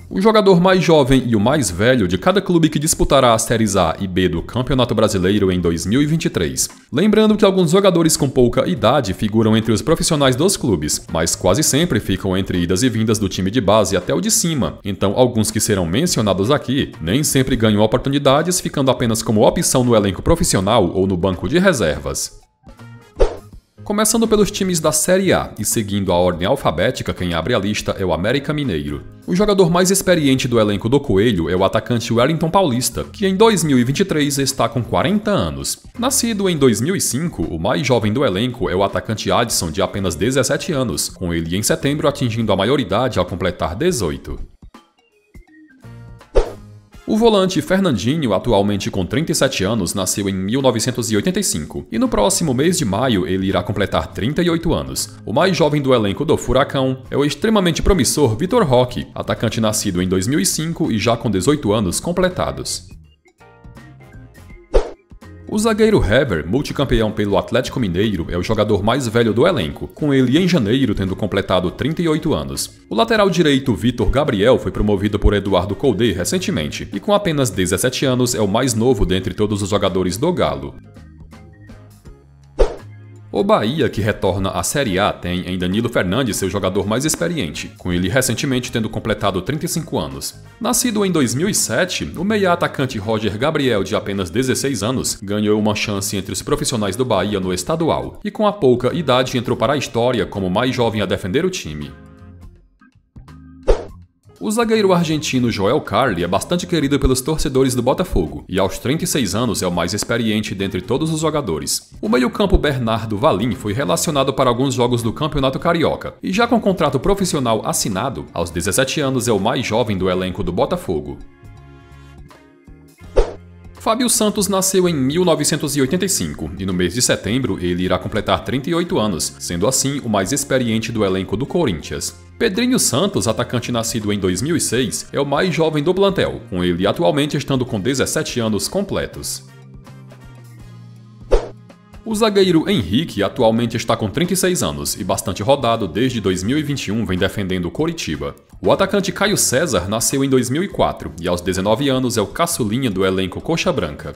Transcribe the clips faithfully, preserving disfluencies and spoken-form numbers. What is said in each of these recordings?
O jogador mais jovem e o mais velho de cada clube que disputará as séries A e B do Campeonato Brasileiro em dois mil e vinte e três. Lembrando que alguns jogadores com pouca idade figuram entre os profissionais dos clubes, mas quase sempre ficam entre idas e vindas do time de base até o de cima, então alguns que serão mencionados aqui nem sempre ganham oportunidades, ficando apenas como opção no elenco profissional ou no banco de reservas. Começando pelos times da Série A e seguindo a ordem alfabética, quem abre a lista é o América Mineiro. O jogador mais experiente do elenco do Coelho é o atacante Wellington Paulista, que em dois mil e vinte e três está com quarenta anos. Nascido em dois mil e cinco, o mais jovem do elenco é o atacante Adson, de apenas dezessete anos, com ele em setembro atingindo a maioridade ao completar dezoito. O volante Fernandinho, atualmente com trinta e sete anos, nasceu em mil novecentos e oitenta e cinco e no próximo mês de maio ele irá completar trinta e oito anos. O mais jovem do elenco do Furacão é o extremamente promissor Vitor Roque, atacante nascido em dois mil e cinco e já com dezoito anos completados. O zagueiro Hever, multicampeão pelo Atlético Mineiro, é o jogador mais velho do elenco, com ele em janeiro tendo completado trinta e oito anos. O lateral direito Vitor Gabriel foi promovido por Eduardo Coudet recentemente, e com apenas dezessete anos é o mais novo dentre todos os jogadores do Galo. O Bahia, que retorna à Série A, tem em Danilo Fernandes seu jogador mais experiente, com ele recentemente tendo completado trinta e cinco anos. Nascido em dois mil e sete, o meia-atacante Roger Gabriel, de apenas dezesseis anos, ganhou uma chance entre os profissionais do Bahia no estadual, e com a pouca idade entrou para a história como o mais jovem a defender o time. O zagueiro argentino Joel Carli é bastante querido pelos torcedores do Botafogo, e aos trinta e seis anos é o mais experiente dentre todos os jogadores. O meio-campo Bernardo Valim foi relacionado para alguns jogos do Campeonato Carioca, e já com contrato profissional assinado, aos dezessete anos é o mais jovem do elenco do Botafogo. Fábio Santos nasceu em mil novecentos e oitenta e cinco e no mês de setembro ele irá completar trinta e oito anos, sendo assim o mais experiente do elenco do Corinthians. Pedrinho Santos, atacante nascido em dois mil e seis, é o mais jovem do plantel, com ele atualmente estando com dezessete anos completos. O zagueiro Henrique atualmente está com trinta e seis anos e bastante rodado desde dois mil e vinte e um vem defendendo o Coritiba. O atacante Caio César nasceu em dois mil e quatro e aos dezenove anos é o caçulinha do elenco Coxa Branca.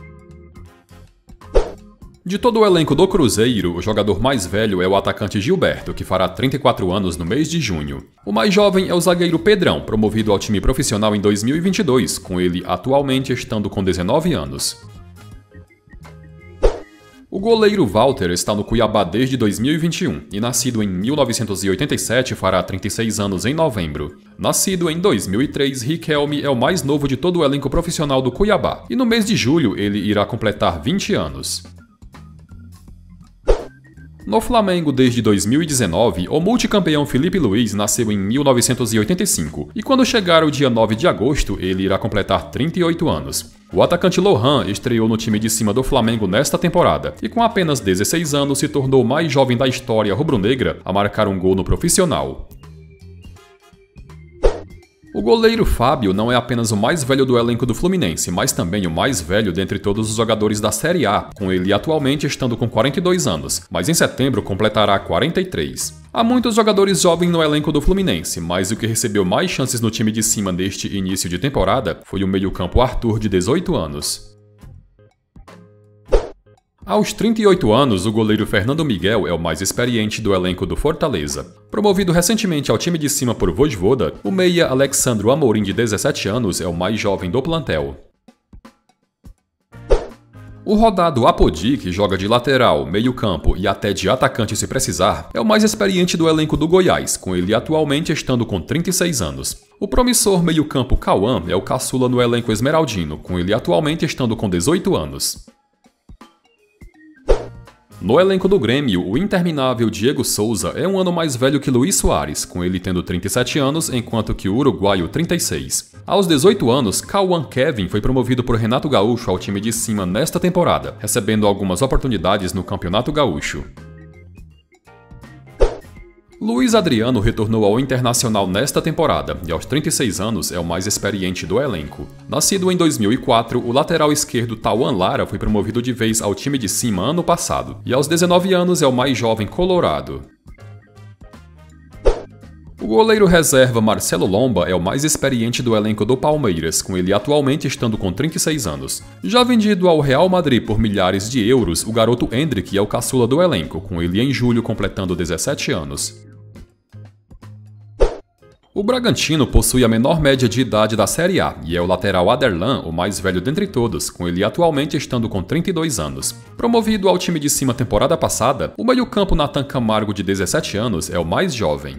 De todo o elenco do Cruzeiro, o jogador mais velho é o atacante Gilberto, que fará trinta e quatro anos no mês de junho. O mais jovem é o zagueiro Pedrão, promovido ao time profissional em dois mil e vinte e dois, com ele atualmente estando com dezenove anos. O goleiro Walter está no Cuiabá desde dois mil e vinte e um e nascido em mil novecentos e oitenta e sete fará trinta e seis anos em novembro. Nascido em dois mil e três, Riquelme é o mais novo de todo o elenco profissional do Cuiabá e no mês de julho ele irá completar vinte anos. No Flamengo desde dois mil e dezenove, o multicampeão Felipe Luiz nasceu em mil novecentos e oitenta e cinco e quando chegar o dia nove de agosto ele irá completar trinta e oito anos. O atacante Lohan estreou no time de cima do Flamengo nesta temporada e com apenas dezesseis anos se tornou o mais jovem da história rubro-negra a marcar um gol no profissional. O goleiro Fábio não é apenas o mais velho do elenco do Fluminense, mas também o mais velho dentre todos os jogadores da Série A, com ele atualmente estando com quarenta e dois anos, mas em setembro completará quarenta e três. Há muitos jogadores jovens no elenco do Fluminense, mas o que recebeu mais chances no time de cima neste início de temporada foi o meio-campo Arthur, de dezoito anos. Aos trinta e oito anos, o goleiro Fernando Miguel é o mais experiente do elenco do Fortaleza. Promovido recentemente ao time de cima por Vojvoda, o meia Alexandro Amorim, de dezessete anos, é o mais jovem do plantel. O rodado Apodi, que joga de lateral, meio-campo e até de atacante se precisar, é o mais experiente do elenco do Goiás, com ele atualmente estando com trinta e seis anos. O promissor meio-campo Cauã é o caçula no elenco esmeraldino, com ele atualmente estando com dezoito anos. No elenco do Grêmio, o interminável Diego Souza é um ano mais velho que Luís Soares, com ele tendo trinta e sete anos, enquanto que o uruguaio trinta e seis. Aos dezoito anos, Cauã Kevin foi promovido por Renato Gaúcho ao time de cima nesta temporada, recebendo algumas oportunidades no Campeonato Gaúcho. Luiz Adriano retornou ao Internacional nesta temporada e aos trinta e seis anos é o mais experiente do elenco. Nascido em dois mil e quatro, o lateral esquerdo Tauan Lara foi promovido de vez ao time de cima ano passado e aos dezenove anos é o mais jovem colorado. O goleiro reserva Marcelo Lomba é o mais experiente do elenco do Palmeiras, com ele atualmente estando com trinta e seis anos. Já vendido ao Real Madrid por milhares de euros, o garoto Endrick é o caçula do elenco, com ele em julho completando dezessete anos. O Bragantino possui a menor média de idade da Série A e é o lateral Aderlan, o mais velho dentre todos, com ele atualmente estando com trinta e dois anos. Promovido ao time de cima temporada passada, o meio-campo Nathan Camargo, de dezessete anos, é o mais jovem.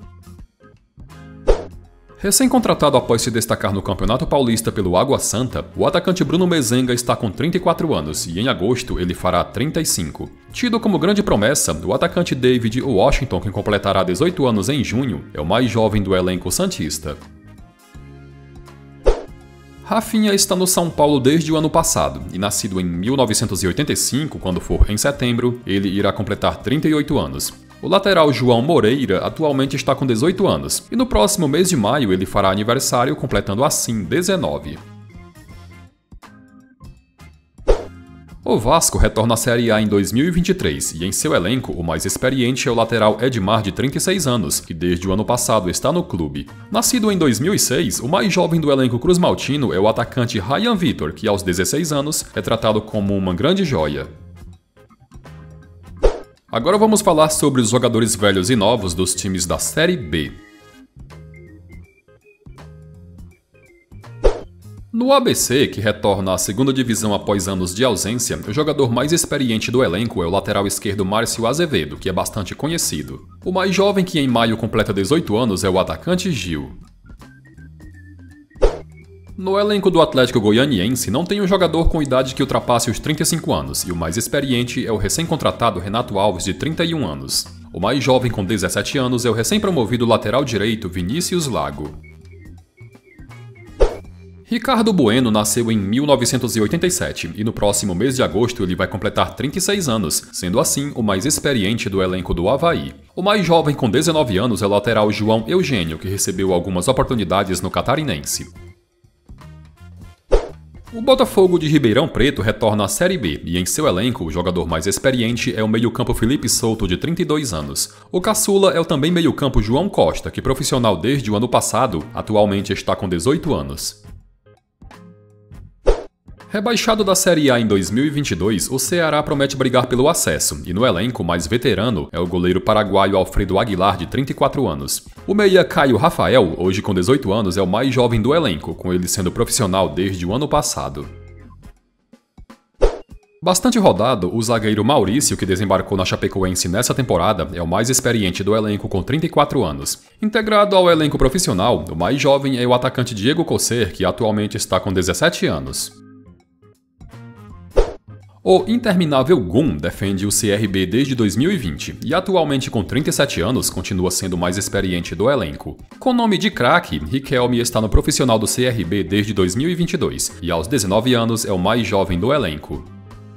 Recém-contratado após se destacar no Campeonato Paulista pelo Água Santa, o atacante Bruno Mezenga está com trinta e quatro anos e em agosto ele fará trinta e cinco. Tido como grande promessa, o atacante David Washington, que completará dezoito anos em junho, é o mais jovem do elenco santista. Rafinha está no São Paulo desde o ano passado, e nascido em mil novecentos e oitenta e cinco, quando for em setembro, ele irá completar trinta e oito anos. O lateral João Moreira atualmente está com dezoito anos, e no próximo mês de maio ele fará aniversário, completando assim dezenove. O Vasco retorna à Série A em dois mil e vinte e três e em seu elenco o mais experiente é o lateral Edmar, de trinta e seis anos, que desde o ano passado está no clube. Nascido em dois mil e seis, o mais jovem do elenco cruzmaltino é o atacante Ryan Vitor, que aos dezesseis anos é tratado como uma grande joia. Agora vamos falar sobre os jogadores velhos e novos dos times da Série B. No A B C, que retorna à segunda divisão após anos de ausência, o jogador mais experiente do elenco é o lateral esquerdo Márcio Azevedo, que é bastante conhecido. O mais jovem, que em maio completa dezoito anos, é o atacante Gil. No elenco do Atlético Goianiense não tem um jogador com idade que ultrapasse os trinta e cinco anos, e o mais experiente é o recém-contratado Renato Alves, de trinta e um anos. O mais jovem, com dezessete anos, é o recém-promovido lateral direito Vinícius Lago. Ricardo Bueno nasceu em mil novecentos e oitenta e sete e no próximo mês de agosto ele vai completar trinta e seis anos, sendo assim o mais experiente do elenco do Avaí. O mais jovem, com dezenove anos, é o lateral João Eugênio, que recebeu algumas oportunidades no Catarinense. O Botafogo de Ribeirão Preto retorna à Série B e em seu elenco o jogador mais experiente é o meio-campo Felipe Souto, de trinta e dois anos. O caçula é o também meio-campo João Costa, que profissional desde o ano passado, atualmente está com dezoito anos. Rebaixado da Série A em dois mil e vinte e dois, o Ceará promete brigar pelo acesso, e no elenco mais veterano é o goleiro paraguaio Alfredo Aguilar, de trinta e quatro anos. O meia Caio Rafael, hoje com dezoito anos, é o mais jovem do elenco, com ele sendo profissional desde o ano passado. Bastante rodado, o zagueiro Maurício, que desembarcou na Chapecoense nessa temporada, é o mais experiente do elenco, com trinta e quatro anos. Integrado ao elenco profissional, o mais jovem é o atacante Diego Cosser, que atualmente está com dezessete anos. O interminável Gum defende o C R B desde dois mil e vinte e atualmente com trinta e sete anos continua sendo o mais experiente do elenco. Com nome de craque, Riquelme está no profissional do C R B desde dois mil e vinte e dois e aos dezenove anos é o mais jovem do elenco.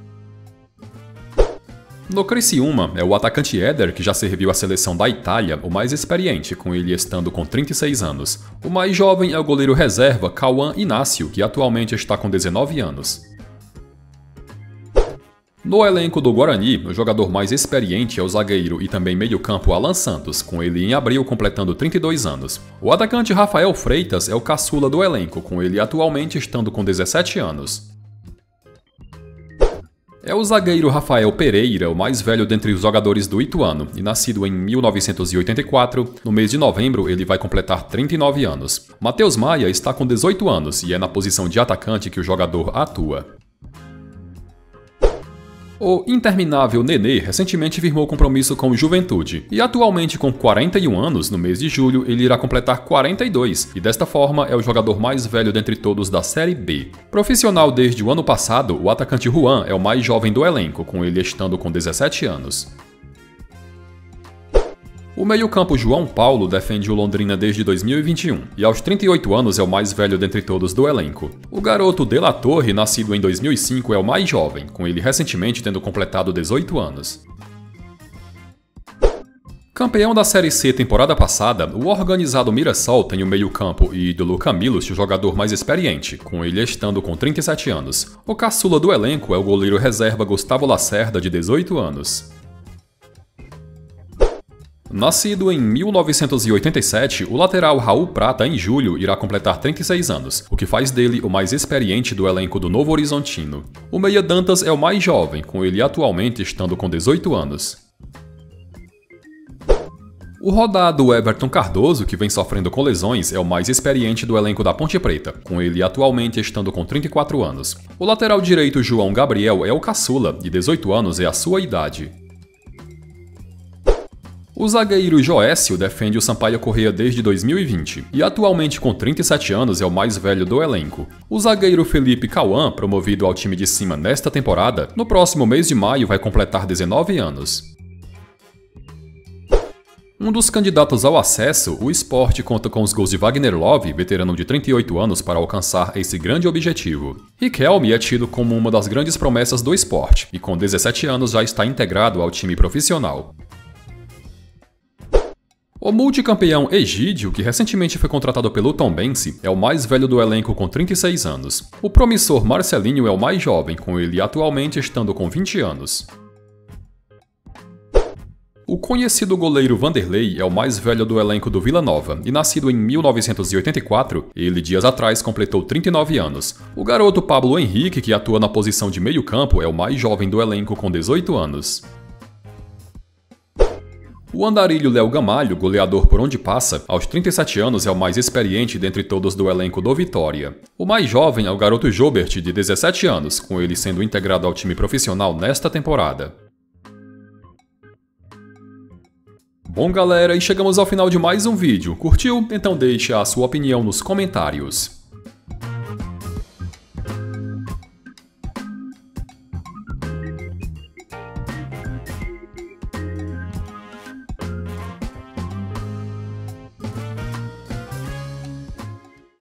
No Criciúma, é o atacante Éder, que já serviu a seleção da Itália, o mais experiente, com ele estando com trinta e seis anos. O mais jovem é o goleiro reserva Cauã Inácio, que atualmente está com dezenove anos. No elenco do Guarani, o jogador mais experiente é o zagueiro e também meio-campo Alan Santos, com ele em abril completando trinta e dois anos. O atacante Rafael Freitas é o caçula do elenco, com ele atualmente estando com dezessete anos. É o zagueiro Rafael Pereira, o mais velho dentre os jogadores do Ituano, e nascido em mil novecentos e oitenta e quatro, no mês de novembro ele vai completar trinta e nove anos. Matheus Maia está com dezoito anos e é na posição de atacante que o jogador atua. O interminável Nenê recentemente firmou compromisso com o Juventude, e atualmente com quarenta e um anos, no mês de julho ele irá completar quarenta e dois, e desta forma é o jogador mais velho dentre todos da Série B. Profissional desde o ano passado, o atacante Juan é o mais jovem do elenco, com ele estando com dezessete anos. O meio-campo João Paulo defende o Londrina desde dois mil e vinte e um, e aos trinta e oito anos é o mais velho dentre todos do elenco. O garoto De La Torre, nascido em dois mil e cinco, é o mais jovem, com ele recentemente tendo completado dezoito anos. Campeão da Série C temporada passada, o organizado Mirassol tem o meio-campo e ídolo Camilo, o jogador mais experiente, com ele estando com trinta e sete anos. O caçula do elenco é o goleiro reserva Gustavo Lacerda, de dezoito anos. Nascido em mil novecentos e oitenta e sete, o lateral Raul Prata, em julho, irá completar trinta e seis anos, o que faz dele o mais experiente do elenco do Novo Horizontino. O meia Dantas é o mais jovem, com ele atualmente estando com dezoito anos. O rodado Everton Cardoso, que vem sofrendo com lesões, é o mais experiente do elenco da Ponte Preta, com ele atualmente estando com trinta e quatro anos. O lateral direito João Gabriel é o caçula, e dezoito anos é a sua idade. O zagueiro Joécio defende o Sampaio Corrêa desde dois mil e vinte, e atualmente com trinta e sete anos é o mais velho do elenco. O zagueiro Felipe Cauã, promovido ao time de cima nesta temporada, no próximo mês de maio vai completar dezenove anos. Um dos candidatos ao acesso, o Sport conta com os gols de Wagner Love, veterano de trinta e oito anos, para alcançar esse grande objetivo. Riquelme é tido como uma das grandes promessas do Sport, e com dezessete anos já está integrado ao time profissional. O multicampeão Egídio, que recentemente foi contratado pelo Tombense, é o mais velho do elenco com trinta e seis anos. O promissor Marcelinho é o mais jovem, com ele atualmente estando com vinte anos. O conhecido goleiro Vanderlei é o mais velho do elenco do Vila Nova, e nascido em mil novecentos e oitenta e quatro, ele dias atrás completou trinta e nove anos. O garoto Pablo Henrique, que atua na posição de meio-campo, é o mais jovem do elenco com dezoito anos. O andarilho Léo Gamalho, goleador por onde passa, aos trinta e sete anos é o mais experiente dentre todos do elenco do Vitória. O mais jovem é o garoto Jobert, de dezessete anos, com ele sendo integrado ao time profissional nesta temporada. Bom galera, e chegamos ao final de mais um vídeo. Curtiu? Então deixe a sua opinião nos comentários.